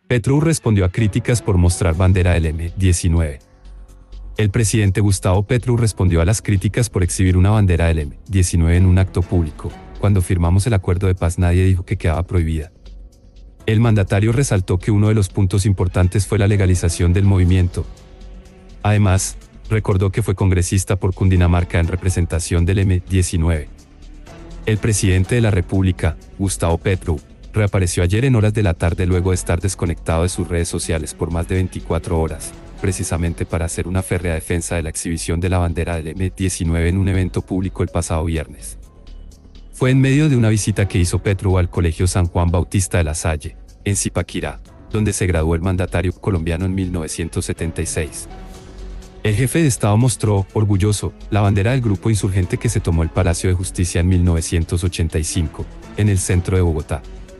Petro respondió a críticas por mostrar bandera del M-19. El presidente Gustavo Petro respondió a las críticas por exhibir una bandera del M-19 en un acto público. Cuando firmamos el acuerdo de paz nadie dijo que quedaba prohibida. El mandatario resaltó que uno de los puntos importantes fue la legalización del movimiento. Además, recordó que fue congresista por Cundinamarca en representación del M-19. El presidente de la República, Gustavo Petro, reapareció ayer en horas de la tarde luego de estar desconectado de sus redes sociales por más de 24 horas, precisamente para hacer una férrea defensa de la exhibición de la bandera del M-19 en un evento público el pasado viernes. Fue en medio de una visita que hizo Petro al Colegio San Juan Bautista de La Salle, en Zipaquirá, donde se graduó el mandatario colombiano en 1976. El jefe de Estado mostró, orgulloso, la bandera del grupo insurgente que se tomó el Palacio de Justicia en 1985, en el centro de Bogotá.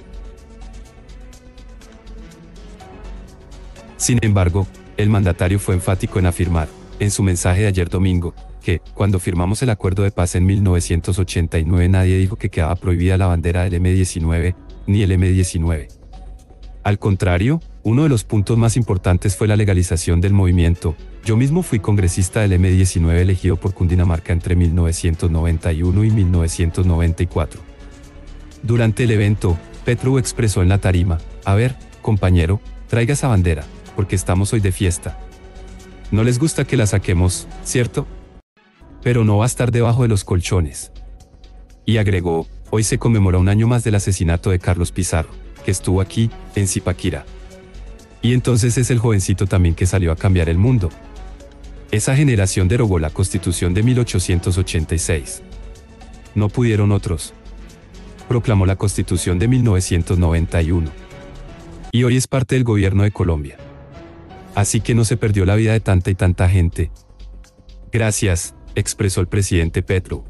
Sin embargo, el mandatario fue enfático en afirmar, en su mensaje de ayer domingo, que, cuando firmamos el acuerdo de paz en 1989 nadie dijo que quedaba prohibida la bandera del M-19, ni el M-19. Al contrario, uno de los puntos más importantes fue la legalización del movimiento. Yo mismo fui congresista del M-19 elegido por Cundinamarca entre 1991 y 1994. Durante el evento, Petro expresó en la tarima, a ver, compañero, traiga esa bandera, porque estamos hoy de fiesta. No les gusta que la saquemos, ¿cierto? Pero no va a estar debajo de los colchones. Y agregó, hoy se conmemora un año más del asesinato de Carlos Pizarro, que estuvo aquí, en Zipaquirá. Y entonces es el jovencito también que salió a cambiar el mundo. Esa generación derogó la Constitución de 1886. No pudieron otros. Proclamó la Constitución de 1991. Y hoy es parte del gobierno de Colombia. Así que no se perdió la vida de tanta y tanta gente. Gracias, expresó el presidente Petro.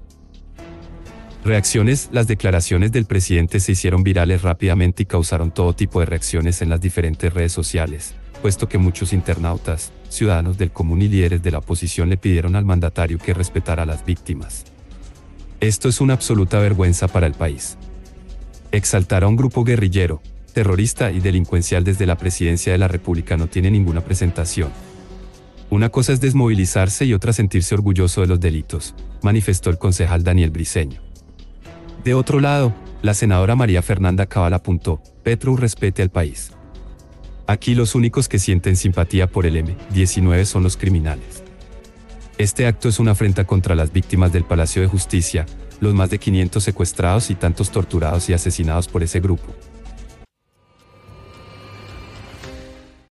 Reacciones. Las declaraciones del presidente se hicieron virales rápidamente y causaron todo tipo de reacciones en las diferentes redes sociales, puesto que muchos internautas, ciudadanos del común y líderes de la oposición le pidieron al mandatario que respetara a las víctimas. Esto es una absoluta vergüenza para el país. Exaltar a un grupo guerrillero, terrorista y delincuencial desde la presidencia de la República no tiene ninguna presentación. Una cosa es desmovilizarse y otra sentirse orgulloso de los delitos, manifestó el concejal Daniel Briceño. De otro lado, la senadora María Fernanda Cabal apuntó, Petro respete al país. Aquí los únicos que sienten simpatía por el M-19 son los criminales. Este acto es una afrenta contra las víctimas del Palacio de Justicia, los más de 500 secuestrados y tantos torturados y asesinados por ese grupo.